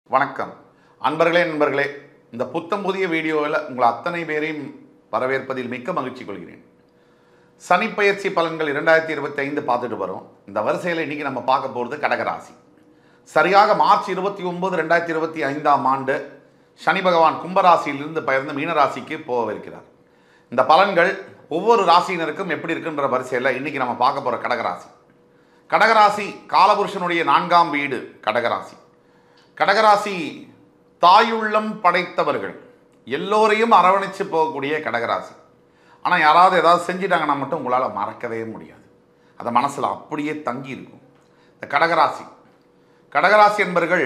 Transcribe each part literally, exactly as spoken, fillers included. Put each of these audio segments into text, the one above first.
வணக்கம் அன்பர்களே நண்பர்களே, இந்த புத்தம் புதிய வீடியோவில் உங்கள் அத்தனை பேரையும் வரவேற்பதில் மிக்க மகிழ்ச்சி கொள்கிறேன். சனி பயிற்சி பலன்கள் இரண்டாயிரத்தி இருபத்தி ஐந்து பார்த்துட்டு வரோம். இந்த வரிசையில் இன்றைக்கி நம்ம பார்க்க போகிறது கடகராசி. சரியாக மார்ச் இருபத்தி ஒன்பது ரெண்டாயிரத்தி இருபத்தி ஐந்தாம் ஆண்டு சனி பகவான் கும்பராசியிலிருந்து பெயர்ந்து மீனராசிக்கு போகவிருக்கிறார். இந்த பலன்கள் ஒவ்வொரு ராசியினருக்கும் எப்படி இருக்குன்ற வரிசையில் இன்றைக்கி நம்ம பார்க்க போகிற கடகராசி. கடகராசி காலபுருஷனுடைய நான்காம் வீடு கடகராசி. கடகராசி தாயுள்ளம் படைத்தவர்கள், எல்லோரையும் அரவணைச்சு போகக்கூடிய கடகராசி. ஆனால் யாராவது ஏதாவது செஞ்சிட்டாங்கன்னா மட்டும் உங்களால் மறக்கவே முடியாது. அதை மனசில் அப்படியே தங்கி இருக்கும். இந்த கடகராசி கடகராசி என்பவர்கள்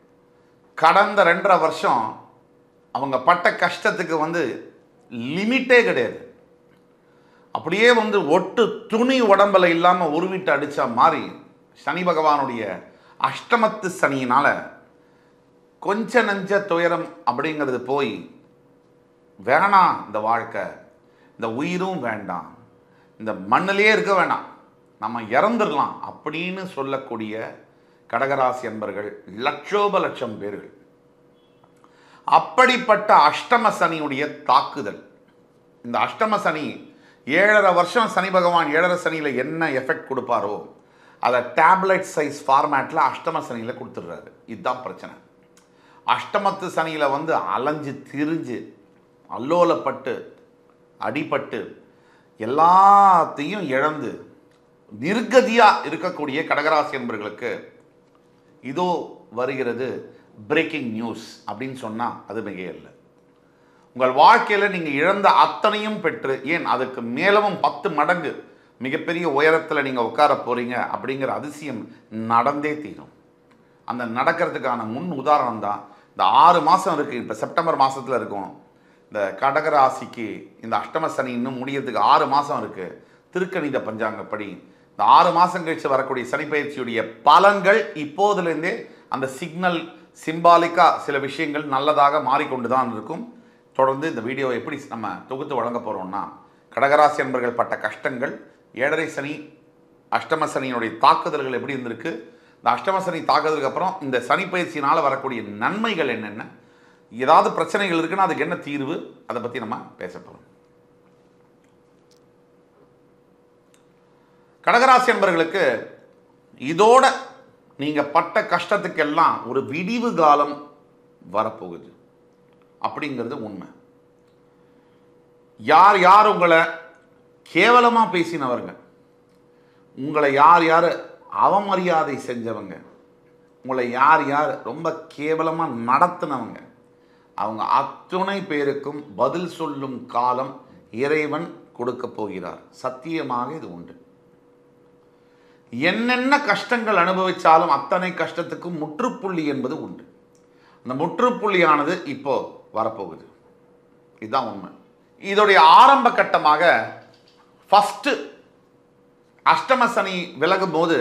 கடந்த ரெண்டரை வருஷம் அவங்க பட்ட கஷ்டத்துக்கு வந்து லிமிட்டே கிடையாது. அப்படியே வந்து ஒட்டு துணி உடம்பில் இல்லாமல் உருவிட்டு அடித்தா மாதிரி சனி பகவானுடைய அஷ்டமத்து சனியினால் கொஞ்ச நஞ்ச துயரம் அப்படிங்கிறது போய் வேணாம், இந்த வாழ்க்கை, இந்த உயிரும் வேண்டாம், இந்த மண்ணிலேயே இருக்க வேணாம், நம்ம இறந்துடலாம் அப்படின்னு சொல்லக்கூடிய கடகராசி என்பர்கள் லட்சோப லட்சம் பேர்கள். அப்படிப்பட்ட அஷ்டம சனியுடைய தாக்குதல். இந்த அஷ்டம சனி ஏழரை வருஷம் சனி பகவான் ஏழரை சனியில் என்ன எஃபெக்ட் கொடுப்பாரோ அதை டேப்லெட் சைஸ் ஃபார்மேட்டில் அஷ்டம சனியில் கொடுத்துடுறாரு. இதுதான் பிரச்சனை. அஷ்டமத்து சனியில் வந்து அலைஞ்சு திரிஞ்சு அல்லோலப்பட்டு அடிபட்டு எல்லாத்தையும் இழந்து நிர்கதியாக இருக்கக்கூடிய கடகராசி என்பவர்களுக்கு இதோ வருகிறது பிரேக்கிங் நியூஸ் அப்படின்னு சொன்னால் அது மிகையல்ல. உங்கள் வாழ்க்கையில் நீங்கள் இழந்த அத்தனையும் பெற்று, ஏன் அதுக்கு மேலவும் பத்து மடங்கு மிகப்பெரிய உயரத்தில் நீங்கள் உட்கார போகிறீங்க அப்படிங்கிற அதிசயம் நடந்தே தீரும். அந்த நடக்கிறதுக்கான முன் உதாரணம் தான் இந்த ஆறு மாதம் இருக்குது. இப்போ செப்டம்பர் மாதத்தில் இருக்கும். இந்த கடகராசிக்கு இந்த அஷ்டம சனி இன்னும் முடியறதுக்கு ஆறு மாதம் இருக்குது. திருக்கணித பஞ்சாங்கப்படி இந்த ஆறு மாதம் கழித்து வரக்கூடிய சனி பயிற்சியுடைய பலன்கள் இப்போதுலேருந்தே அந்த சிக்னல் சிம்பாலிக்காக சில விஷயங்கள் நல்லதாக மாறிக்கொண்டு தான் இருக்கும். தொடர்ந்து இந்த வீடியோவை எப்படி நம்ம தொகுத்து வழங்க போகிறோம்னா, கடகராசி என்பர்கள் பட்ட கஷ்டங்கள், ஏழரை சனி அஷ்டம சனியினுடைய தாக்குதல்கள் எப்படி இருந்திருக்கு, இந்த அஷ்டம சனி தாக்குதலுக்கு அப்புறம் இந்த சனி பயிற்சியினால் வரக்கூடிய நன்மைகள் என்னென்ன, ஏதாவது பிரச்சனைகள் இருக்குன்னா அதுக்கு என்ன தீர்வு, அதை பற்றி நம்ம பேச போகிறோம். கடகராசி என்பவர்களுக்கு இதோட நீங்கள் பட்ட கஷ்டத்துக்கெல்லாம் ஒரு விடிவு காலம் வரப்போகுது அப்படிங்கிறது உண்மை. யார் யார் உங்களை கேவலமாக பேசினவர்கள், உங்களை யார் யார் அவமரியாதை செஞ்சவங்க, உங்களை யார் யார் ரொம்ப கேவலமாக நடத்தினவங்க, அவங்க அத்துணை பேருக்கும் பதில் சொல்லும் காலம் இறைவன் கொடுக்க போகிறார். சத்தியமாக இது உண்டு. என்னென்ன கஷ்டங்கள் அனுபவித்தாலும் அத்தனை கஷ்டத்துக்கும் முற்றுப்புள்ளி என்பது உண்டு. அந்த முற்றுப்புள்ளியானது இப்போ வரப்போகுது. இதுதான் உண்மை. இதோடைய ஆரம்ப கட்டமாக ஃபஸ்ட்டு அஷ்டம சனி விலகும் போது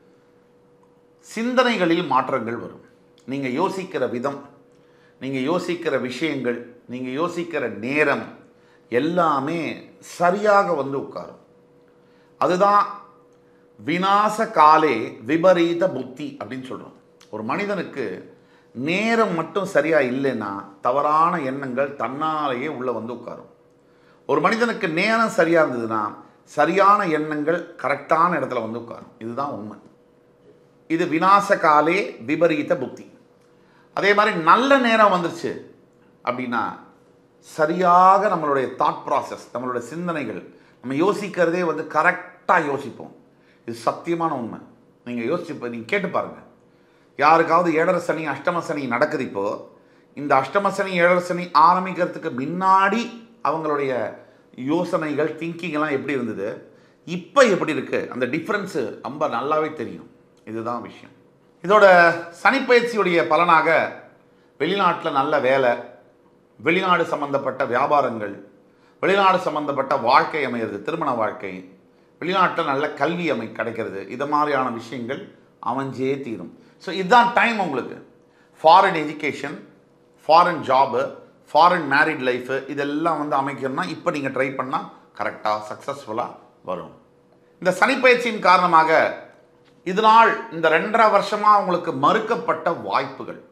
சிந்தனைகளில் மாற்றங்கள் வரும். நீங்கள் யோசிக்கிற விதம், நீங்கள் யோசிக்கிற விஷயங்கள், நீங்கள் யோசிக்கிற நேரம் எல்லாமே சரியாக வந்து உட்காரும். அதுதான் விநாச காலே விபரீத புத்தி அப்படின்னு சொல்கிறோம். ஒரு மனிதனுக்கு நேரம் மட்டும் சரியாக இல்லைன்னா தவறான எண்ணங்கள் தன்னாலேயே உள்ளே வந்து உட்காரும். ஒரு மனிதனுக்கு நேரம் சரியாக இருந்ததுன்னா சரியான எண்ணங்கள் கரெக்டான இடத்துல வந்து உட்காரும். இதுதான் உண்மை. இது விநாச காலே விபரீத புத்தி. அதே மாதிரி நல்ல நேரம் வந்துருச்சு அப்படின்னா சரியாக நம்மளுடைய தாட் ப்ராசஸ், நம்மளுடைய சிந்தனைகள், நம்ம யோசிக்கிறதே வந்து கரெக்டாக யோசிப்போம். இது சத்தியமான உண்மை. நீங்கள் யோசிச்சு நீங்கள் கேட்டு பாருங்கள். யாருக்காவது ஏழரை சனி அஷ்டம சனி நடக்குது. இப்போது இந்த அஷ்டம சனி ஏழரை சனி ஆரம்பிக்கிறதுக்கு முன்னாடி அவங்களுடைய யோசனைகள் திங்கிங்லாம் எப்படி இருந்தது, இப்போ எப்படி இருக்குது, அந்த டிஃப்ரென்ஸு ரொம்ப நல்லாவே தெரியும். இதுதான் விஷயம். இதோட சனிப்பயிற்சியுடைய பலனாக வெளிநாட்டில் நல்ல வேலை, வெளிநாடு சம்பந்தப்பட்ட வியாபாரங்கள், வெளிநாடு சம்பந்தப்பட்ட வாழ்க்கை அமையிறது, திருமண வாழ்க்கை, வெளிநாட்டில் நல்ல கல்வி அமை கிடைக்கிறது, இது மாதிரியான விஷயங்கள் அமைஞ்சே தீரும். ஸோ இதுதான் டைம் உங்களுக்கு. Foreign education, foreign job, foreign married life இதெல்லாம் வந்து அமைக்கணும்னா இப்போ நீங்கள் ட்ரை பண்ணால் கரெக்டாக சக்ஸஸ்ஃபுல்லாக வரும். இந்த சனிப்பயிற்சியின் காரணமாக இதனால் இந்த ரெண்டரை வருஷமாக உங்களுக்கு மறுக்கப்பட்ட வாய்ப்புகள்,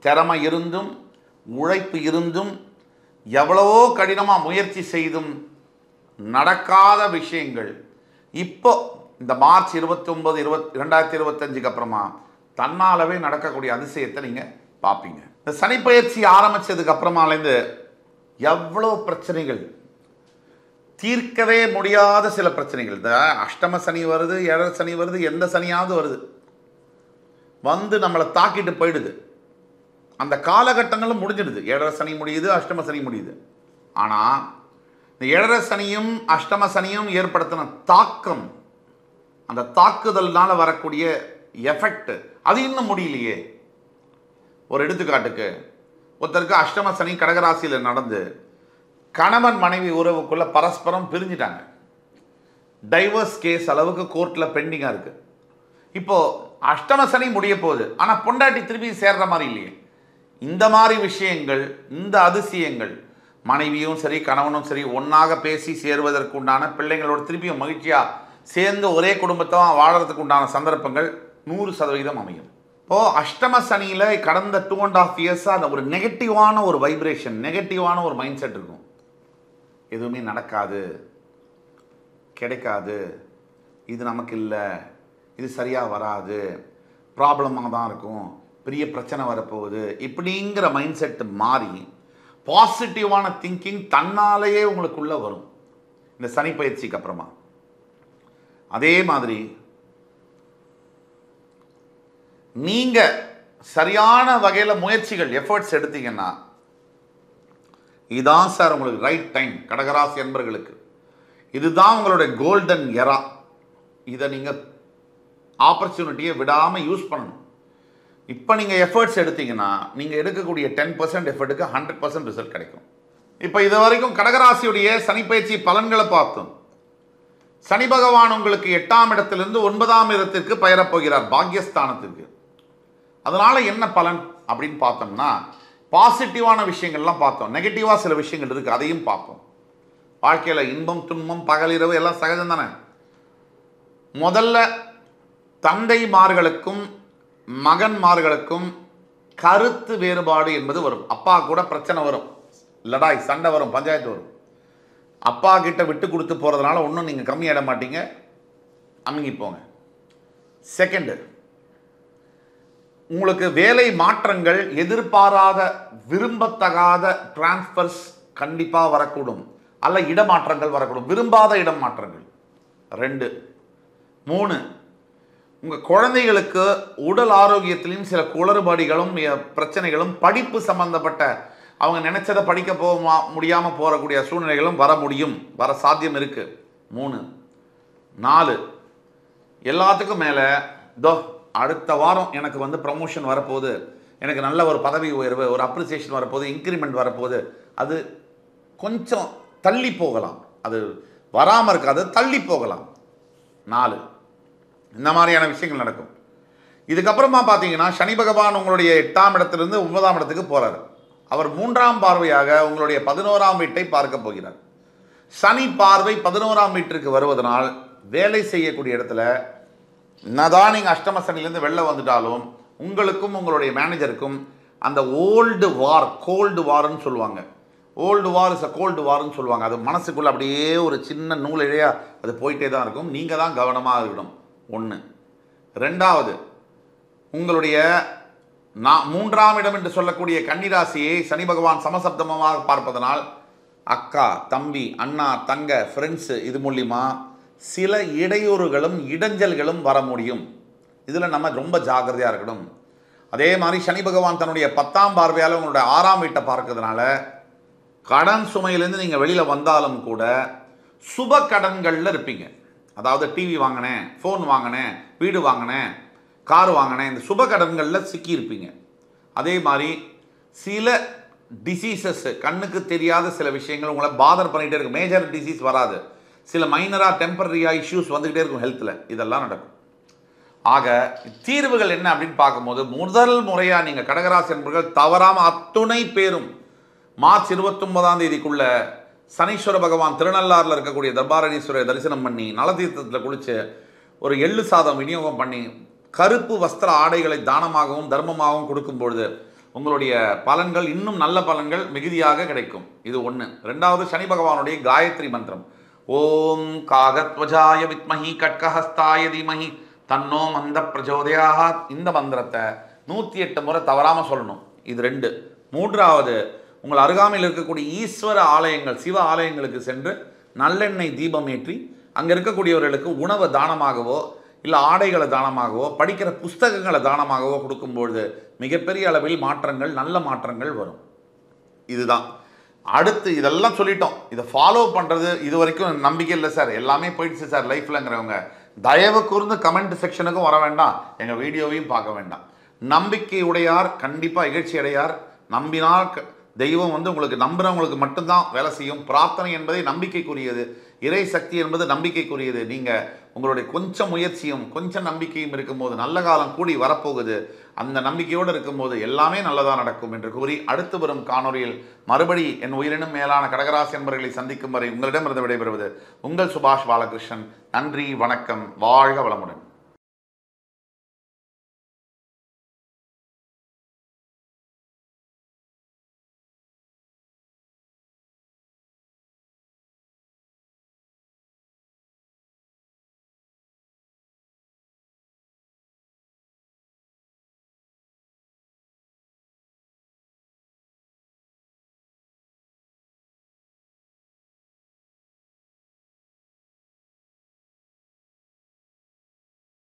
திறமை இருந்தும் உழைப்பு இருந்தும் எவ்வளவோ கடினமாக முயற்சி செய்தும் நடக்காத விஷயங்கள் இப்போ இந்த மார்ச் இருபத்தி ஒன்பது இருபத் ரெண்டாயிரத்தி இருபத்தஞ்சுக்கு அப்புறமா தன்னாலவே நடக்கக்கூடிய அதிசயத்தை நீங்கள் பார்ப்பீங்க. இந்த சனிப்பெயர்ச்சி ஆரம்பித்ததுக்கு அப்புறமாலேருந்து எவ்வளோ பிரச்சனைகள், தீர்க்கவே முடியாத சில பிரச்சனைகள். இந்த அஷ்டம சனி வருது, ஏழரை சனி வருது, எந்த சனியாவது வருது வந்து நம்மளை தாக்கிட்டு போயிடுது. அந்த காலகட்டங்களும் முடிஞ்சிடுது. ஏழரை சனி முடியுது, அஷ்டம சனி முடியுது. ஆனால் இந்த ஏழரை சனியும் அஷ்டம சனியும் ஏற்படுத்தின தாக்கம், அந்த தாக்குதல்னால வரக்கூடிய எஃபெக்ட் அது இன்னும் முடியலையே. ஒரு எடுத்துக்காட்டுக்கு, ஒருத்தருக்கு அஷ்டம சனி கடகராசியில் நடந்து கணவன் மனைவி உறவுக்குள்ள பரஸ்பரம் பிரிஞ்சிட்டாங்க. டைவர்ஸ் கேஸ் அளவுக்கு கோர்ட்டில் பெண்டிங்காக இருக்குது. இப்போது அஷ்டம சனி முடிய போகுது, ஆனால் பொண்டாட்டி திருப்பி சேர்ற மாதிரி இல்லையே. இந்த மாதிரி விஷயங்கள், இந்த அதிசயங்கள் மனைவியும் சரி கணவனும் சரி ஒன்றாக பேசி சேருவதற்கு உண்டான, பிள்ளைங்களோட திருப்பியும் மகிழ்ச்சியாக சேர்ந்து ஒரே குடும்பத்தான் வாழறதுக்கு உண்டான சந்தர்ப்பங்கள் நூறு சதவீதம் அமையும். இப்போது அஷ்டம சனியில் கடந்த டூ அண்ட் ஆஃப் இயர்ஸாக அந்த ஒரு நெகட்டிவான ஒரு வைப்ரேஷன், நெகட்டிவான ஒரு மைண்ட் செட் இருக்கும். எதுவுமே நடக்காது, கிடைக்காது, இது நமக்கு இல்லை, இது சரியாக வராது, ப்ராப்ளமாக தான் இருக்கும், பெரிய பிரச்சனை வரப்போகுது, இப்படிங்கிற மைண்ட் செட்டு மாறி பாசிட்டிவான திங்கிங் தன்னாலேயே உங்களுக்குள்ளே வரும் இந்த சனி பயிற்சிக்கு அப்புறமா. அதே மாதிரி நீங்கள் சரியான வகையில் முயற்சிகள், எஃபர்ட்ஸ் எடுத்தீங்கன்னா இதுதான் சார் உங்களுக்கு ரைட் டைம். கடகராசி என்பர்களுக்கு இதுதான் உங்களுடைய கோல்டன் எரா. இதை நீங்கள் ஆப்பர்ச்சுனிட்டியை விடாமல் யூஸ் பண்ணணும். இப்போ நீங்கள் எஃபர்ட்ஸ் எடுத்தீங்கன்னா நீங்கள் எடுக்கக்கூடிய டென் பர்சன்ட் எஃபர்ட்டுக்கு ஹண்ட்ரட் பர்சன்ட் ரிசல்ட் கிடைக்கும். இப்போ இது வரைக்கும் கடகராசியுடைய சனிப்பயிற்சி பலன்களை பார்த்தோம். சனி பகவான் உங்களுக்கு எட்டாம் இடத்திலிருந்து ஒன்பதாம் இடத்திற்கு பெயரப்போகிறார், பாக்யஸ்தானத்திற்கு. அதனால் என்ன பலன் அப்படின்னு பார்த்தோம்னா, பாசிட்டிவான விஷயங்கள்லாம் பார்த்தோம், நெகட்டிவாக சில விஷயங்கள் இருக்குது, அதையும் பார்ப்போம். வாழ்க்கையில் இன்பம் துன்பம் பகலிரவு எல்லாம் சகஜம் தானே. முதல்ல தந்தைமார்களுக்கும் மகன்மார்களுக்கும் கருத்து வேறுபாடு என்பது வரும். அப்பா கூட பிரச்சனை வரும், லடாய் சண்டை வரும், பஞ்சாயத்து வரும். அப்பா கிட்ட விட்டு கொடுத்து போகிறதுனால ஒன்றும் நீங்கள் கம்மியாயிட மாட்டீங்க, அமுங்கி போங்க. செகண்டு, உங்களுக்கு வேலை மாற்றங்கள், எதிர்பாராத விரும்பத்தகாத டிரான்ஸ்ஃபர்ஸ் கண்டிப்பாக வரக்கூடும், அல்ல இடமாற்றங்கள் வரக்கூடும், விரும்பாத இடம் மாற்றங்கள். ரெண்டு. மூணு, உங்கள் குழந்தைகளுக்கு உடல் ஆரோக்கியத்திலையும் சில குளறுபடிகளும் பிரச்சனைகளும், படிப்பு சம்பந்தப்பட்ட அவங்க நினைச்சதை படிக்க போக முடியாமல் போகக்கூடிய சூழ்நிலைகளும் வர முடியும், வர சாத்தியம் இருக்குது. மூணு. நாலு, எல்லாத்துக்கும் மேலே தோ அடுத்த வாரம் எனக்கு வந்து ப்ரமோஷன் வரப்போகுது, எனக்கு நல்ல ஒரு பதவி உயர்வு, ஒரு அப்ரிசியேஷன் வரப்போகுது, இன்க்ரிமெண்ட் வரப்போகுது, அது கொஞ்சம் தள்ளி போகலாம், அது வராமல் இருக்காது, தள்ளி போகலாம். நாலு. இந்த மாதிரியான விஷயங்கள் நடக்கும். இதுக்கப்புறமா பார்த்தீங்கன்னா சனி பகவான் உங்களுடைய எட்டாம் இடத்திலிருந்து ஒன்பதாம் இடத்துக்கு போகிறார். அவர் மூன்றாம் பார்வையாக உங்களுடைய பதினோராம் வீட்டை பார்க்க போகிறார். சனி பார்வை பதினோராம் வீட்டிற்கு வருவதனால் வேலை செய்யக்கூடிய இடத்துல என்னதான் நீங்கள் அஷ்டம சனிலேருந்து வெளில வந்துட்டாலும் உங்களுக்கும் உங்களுடைய மேனேஜருக்கும் அந்த ஓல்டு வார், கோல்டு வார்ன்னு சொல்லுவாங்க, old war is a cold வார்ன்னு சொல்லுவாங்க. அது மனசுக்குள்ளே அப்படியே ஒரு சின்ன நூல் இழையாக அது போயிட்டே தான் இருக்கும். நீங்கள் தான் கவனமாக இருக்கணும். ஒன்று. ரெண்டாவது, உங்களுடைய நான் மூன்றாம் இடம் என்று சொல்லக்கூடிய கன்னிராசியை சனி பகவான் சமசப்தமமாக பார்ப்பதனால் அக்கா தம்பி அண்ணா தங்க ஃப்ரெண்ட்ஸு இது மூலிமா சில இடையூறுகளும் இடைஞ்சல்களும் வர முடியும். இதில் நம்ம ரொம்ப ஜாக்கிரதையாக இருக்கணும். அதே மாதிரி சனி பகவான் தன்னுடைய பத்தாம் பார்வையால் உங்களுடைய ஆறாம் வீட்டை பார்க்கறதுனால கடன் சுமையிலேருந்து நீங்கள் வெளியில் வந்தாலும் கூட சுப கடன்களில் இருப்பீங்க. அதாவது டிவி வாங்கினேன், ஃபோன் வாங்கினேன், வீடு வாங்கினேன், கார் வாங்கினேன், இந்த சுப கடன்களில் சிக்கியிருப்பீங்க. அதே மாதிரி சில டிசீசஸ், கண்ணுக்கு தெரியாத சில விஷயங்கள் உங்களை பாதர் பண்ணிகிட்டே இருக்கும். மேஜர் டிசீஸ் வராது, சில மைனராக டெம்பரரியாக இஷ்யூஸ் வந்துக்கிட்டே இருக்கும் ஹெல்த்தில், இதெல்லாம் நடக்கும். ஆக தீர்வுகள் என்ன அப்படின்னு பார்க்கும்போது, முதல் முறையாக நீங்கள் கடகராசி என்பவர்கள் தவறாமல் அத்துணை பேரும் மார்ச் இருபத்தி ஒன்பதாம் தேதிக்குள்ள சனீஸ்வர பகவான் திருநள்ளாறில் இருக்கக்கூடிய தர்பாரணீஸ்வரரை தரிசனம் பண்ணி நலதீர்த்தத்தில் குளித்து ஒரு எள்ளு சாதம் விநியோகம் பண்ணி கருப்பு வஸ்திர ஆடைகளை தானமாகவும் தர்மமாகவும் கொடுக்கும் பொழுது உங்களுடைய பலன்கள் இன்னும் நல்ல பலன்கள் மிகுதியாக கிடைக்கும். இது ஒன்று. ரெண்டாவது, சனி பகவானுடைய காயத்ரி மந்திரம். ஓம் காகத்வஜாய வித்மஹி கட்கஹஸ்தாய தீமஹி தன்னோ மந்த பிரச்சோதயாத். இந்த மந்திரத்தை நூற்றி எட்டு முறை தவறாமல் சொல்லணும். இது ரெண்டு. மூன்றாவது, உங்கள் அருகாமையில் இருக்கக்கூடிய ஈஸ்வர ஆலயங்கள், சிவ ஆலயங்களுக்கு சென்று நல்லெண்ணெய் தீபம் ஏற்றி அங்கே இருக்கக்கூடியவர்களுக்கு உணவை தானமாகவோ இல்லை ஆடைகளை தானமாகவோ படிக்கிற புஸ்தகங்களை தானமாகவோ கொடுக்கும்பொழுது மிகப்பெரிய அளவில் மாற்றங்கள், நல்ல மாற்றங்கள் வரும். இதுதான். அடுத்து இதெல்லாம் சொல்லிட்டோம். இதை ஃபாலோ பண்ணுறது இது வரைக்கும் நம்பிக்கை இல்லை சார், எல்லாமே போயிடுச்சு சார் லைஃப்லங்கிறவங்க தயவு கூர்ந்து கமெண்ட் செக்ஷனுக்கும் வர வேண்டாம், எங்கள் வீடியோவையும் பார்க்க வேண்டாம். நம்பிக்கை உடையார் கண்டிப்பாக இகழ்ச்சி அடையார். நம்பினால் தெய்வம் வந்து உங்களுக்கு நம்புறவங்களுக்கு மட்டும்தான் வேலை செய்யும். பிரார்த்தனை என்பதை நம்பிக்கைக்குரியது, இறை சக்தி என்பது நம்பிக்கைக்குரியது. நீங்கள் உங்களுடைய கொஞ்சம் முயற்சியும் கொஞ்சம் நம்பிக்கையும் இருக்கும்போது நல்ல காலம் கூடி வரப்போகுது. அந்த நம்பிக்கையோடு இருக்கும்போது எல்லாமே நல்லதாக நடக்கும் என்று கூறி அடுத்து வரும் காணொலியில் மறுபடி என் உயிரினும் மேலான கடகராசி என்பவர்களை சந்திக்கும் வரை உங்களிடமிருந்து விடைபெறுவது உங்கள் சுபாஷ் பாலகிருஷ்ணன். நன்றி, வணக்கம், வாழ்க வளமுடன்.